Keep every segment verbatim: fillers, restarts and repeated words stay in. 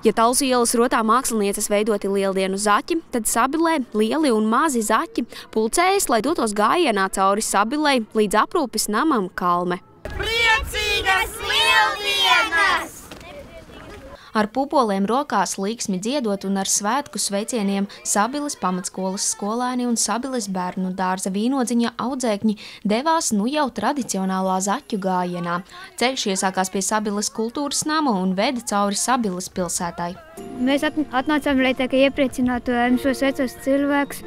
Ja Talsu ielas rotā mākslinieces veidoti lieldienu zaķi, tad Sabilē lieli un mazi zaķi pulcējas, lai dotos gājienā cauri Sabilei līdz aprūpes namam Kalme. Priecīgas lieldienas! Ar pupoliem rokās līksmi dziedot un ar svētku sveicieniem Sabiles pamatskolas skolēni un Sabiles bērnu dārza vīnodziņa audzēkņi devās nu jau tradicionālā zaķu gājienā. Ceļš iesākās pie Sabiles kultūras nama un veda cauri Sabiles pilsētai. Mēs atnācām, lai tā kā iepriecinātu šos vecos cilvēkus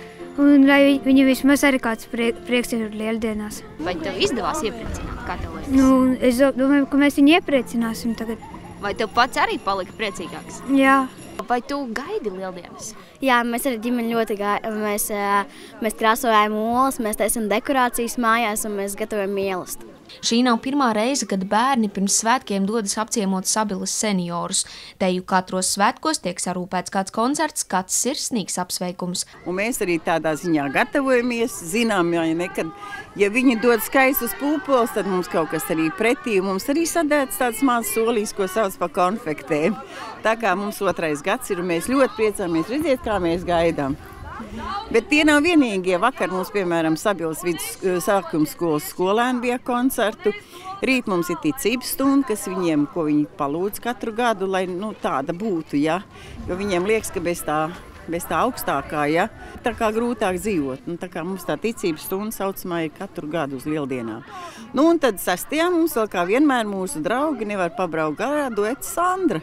un lai viņi vismaz arī kāds prieks ir lieldienās. Vai tev izdevās iepriecināt, kā tev liekas? Nu, es domāju, ka mēs viņu iepriecināsim tagad. Vai tev pats arī palika priecīgāks? Jā. Vai tu gaidi lieldienas? Jā, mēs arī ģimeni ļoti gaidām. Mēs, mēs krāsojām olas, mēs taisām dekorācijas mājās un mēs gatavojam mīlestību. Šī nav pirmā reize, kad bērni pirms svētkiem dodas apciemot Sabiles seniorus. Teju katros svētkos tiek sarūpēts kāds koncerts, kāds sirsnīgs apsveikums. Un mēs arī tādā ziņā gatavojamies, zinām, ja nekad, ja viņi dod skaistus pūpoles, tad mums kaut kas arī pretī. Mums arī sadēts tāds mazs solīs, ko sauc par konfektēm. Tā kā mums otrais gads ir, un mēs ļoti priecāmies redzēt, kā mēs gaidām. Bet tie nav vienīgie. Vakar mums, piemēram, Sabiles vidus sākuma skolas skolēni bija koncertu. Rīt mums ir ticības stunda, kas viņiem, ko viņi palūdz katru gadu, lai nu, tāda būtu, ja? Jo viņiem liekas, ka bez tā, bez tā augstākā, ja? Tā kā grūtāk dzīvot. Nu, tā kā mums tā ticības stunda saucamā ir katru gadu uz lieldienām. Nu, un tad sastajā mums vēl kā vienmēr mūsu draugi nevar pabraukt garā duets Sandra.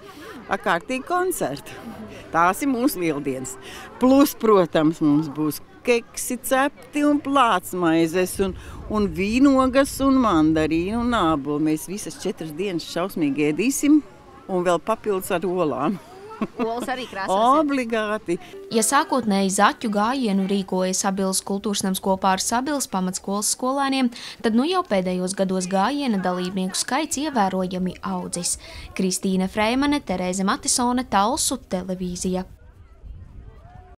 Ar kārtīgi koncertu. Tās ir mūsu lieldienas. Plus, protams, mums būs keksi, cepti un plātsmaizes un, un vīnogas un mandarīnu un ābolu. Mēs visas četras dienas šausmīgi ēdīsim un vēl papildus ar olām. Olas arī krāsās. Obligāti. Ja sākotnēji zaķu gājienu rīkoja Sabiles kultūras nams kopā ar Sabiles pamatskolas skolēniem, tad nu jau pēdējos gados gājiena dalībnieku skaits ievērojami audzis. Kristīne Freimane, Terēze Matisone, Talsu televīzija.